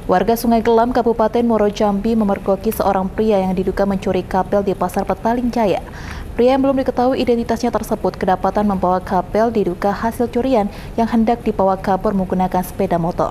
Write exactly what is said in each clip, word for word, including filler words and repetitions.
Warga Sungai Gelam, Kabupaten Muaro Jambi memergoki seorang pria yang diduga mencuri kabel di Pasar Petaling Jaya. Pria yang belum diketahui identitasnya tersebut kedapatan membawa kabel diduga hasil curian yang hendak dibawa kabur menggunakan sepeda motor.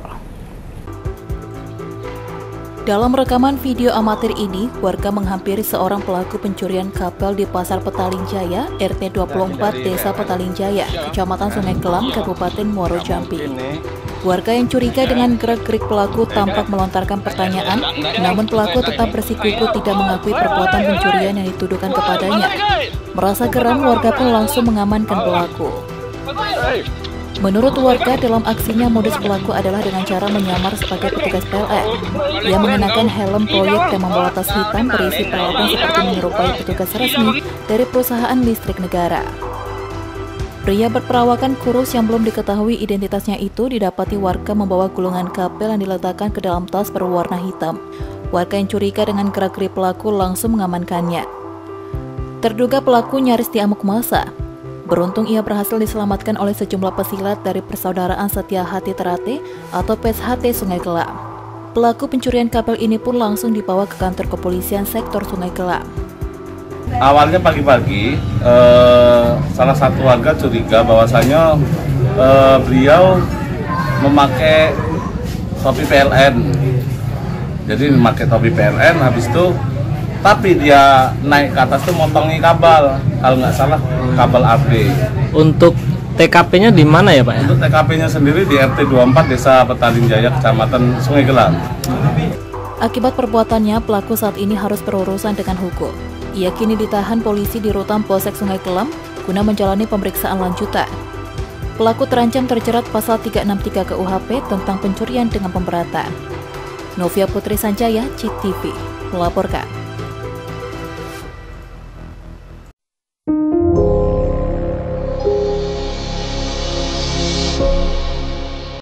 Dalam rekaman video amatir ini, warga menghampiri seorang pelaku pencurian kabel di Pasar Petaling Jaya, R T dua puluh empat, Desa Petaling Jaya, Kecamatan Sungai Gelam, Kabupaten Muaro Jambi. Warga yang curiga dengan gerak-gerik pelaku tampak melontarkan pertanyaan, namun pelaku tetap bersikukuh tidak mengakui perbuatan pencurian yang dituduhkan kepadanya. Merasa geram, warga pun langsung mengamankan pelaku. Menurut warga, dalam aksinya modus pelaku adalah dengan cara menyamar sebagai petugas P L N. Ia mengenakan helm proyek dan membawa tas hitam berisi peralatan seperti menyerupai petugas resmi dari perusahaan listrik negara. Pria berperawakan kurus yang belum diketahui identitasnya itu didapati warga membawa gulungan kabel yang diletakkan ke dalam tas berwarna hitam. Warga yang curiga dengan gerak-gerik pelaku langsung mengamankannya. Terduga pelaku nyaris diamuk massa. Beruntung ia berhasil diselamatkan oleh sejumlah pesilat dari Persaudaraan Setia Hati Terate atau P S H T Sungai Gelam. Pelaku pencurian kabel ini pun langsung dibawa ke kantor kepolisian sektor Sungai Gelam. Awalnya pagi-pagi, eh, salah satu warga curiga bahwasanya eh, beliau memakai topi P L N. Jadi memakai topi P L N, habis itu tapi dia naik ke atas tuh motongi kabel, kalau nggak salah kabel A B. Untuk T K P-nya di mana ya Pak? Untuk T K P-nya sendiri di R T dua puluh empat Desa Petaling Jaya, Kecamatan Sungai Gelam. Akibat perbuatannya, pelaku saat ini harus berurusan dengan hukum. Ia kini ditahan polisi di Rutan Polsek Sungai Gelam guna menjalani pemeriksaan lanjutan. Pelaku terancam terjerat pasal tiga enam tiga K U H P tentang pencurian dengan pemberatan. Novia Putri Sanjaya, C T V, melaporkan.